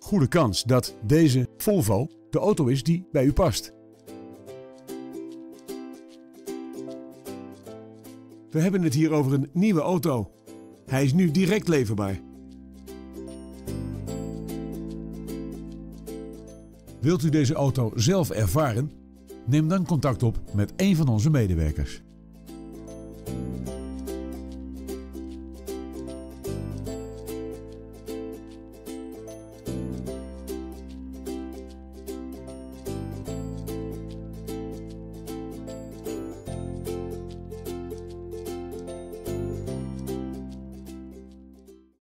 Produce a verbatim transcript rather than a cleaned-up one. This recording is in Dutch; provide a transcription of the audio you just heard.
goede kans dat deze Volvo de auto is die bij u past. We hebben het hier over een nieuwe auto. Hij is nu direct leverbaar. Wilt u deze auto zelf ervaren? Neem dan contact op met een van onze medewerkers.